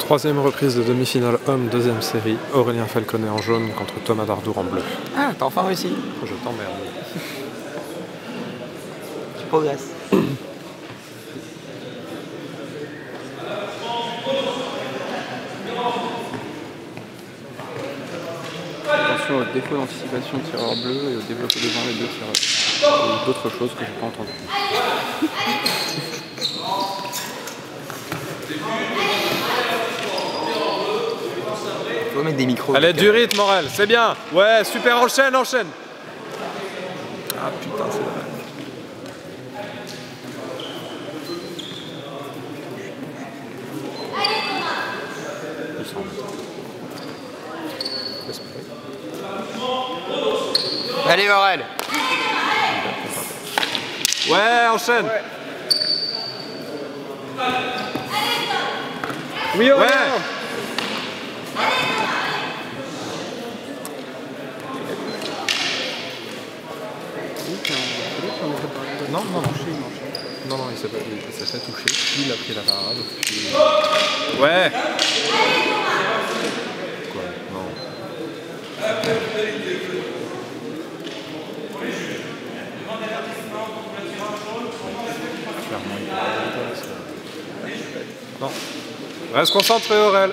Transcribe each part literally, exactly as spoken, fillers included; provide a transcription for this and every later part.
Troisième reprise de demi-finale homme, deuxième série. Aurélien Falconet en jaune contre Thomas Dardour en bleu. Ah, t'as enfin réussi. Je t'emmerde. Tu progresses. Attention au défaut d'anticipation tireur bleu et au développé devant les deux tireurs. Et d'autres choses que j'ai pas entendues. Faut mettre des micros. Allez, du rythme, Morel, c'est bien. Ouais, super, enchaîne, enchaîne. Ah putain, c'est vrai. Allez, Morel. Ouais, enchaîne. Ouais. Oui, Aurélien. Ouais. Non, non, non. Non, non, il s'est fait toucher, puis il a pris la parade, puis... Ouais. Quoi? Non. Clairement, il peut pas. Non. Reste concentré, Aurel.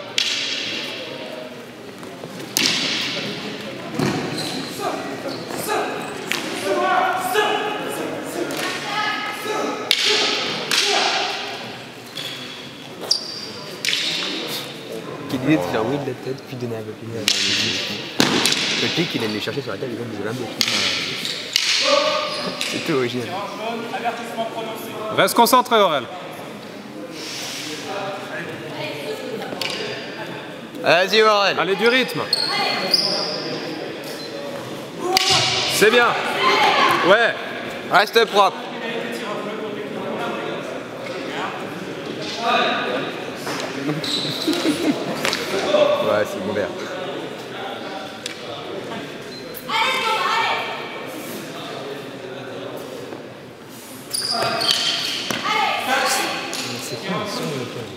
L'idée de faire oui de la tête puis donner un peu plus de la tête. Le pic il allait les chercher sur la tête, il donne des olympiques. C'était original. Reste concentré, Aurel. Vas-y, Aurel. Allez, du rythme. C'est bien. Ouais. Reste propre. Ouais, c'est ouvert. C'est quoi le son de toi?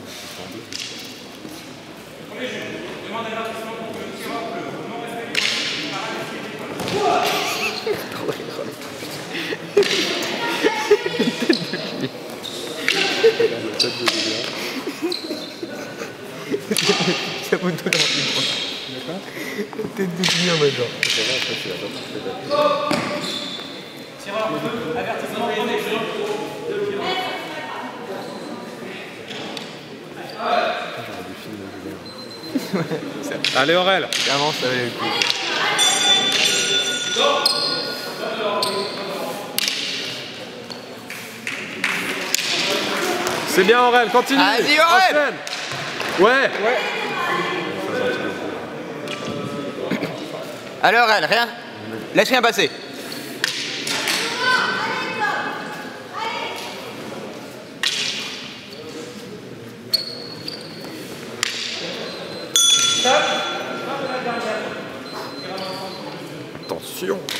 Ça vous donne envie de moi. D'accord. Tête de client maintenant. C'est vrai, après, je suis là-bas. Tireur deux, avertissement premier jeu. J'aurais dû filmer Julien. Allez, Aurel. Clairement, ça valait le coup. C'est bien, Aurel, continue. Vas-y, Aurel. Enchaîne. Ouais. Ouais. Allez, Aurel, rien. Laisse rien passer. Attention.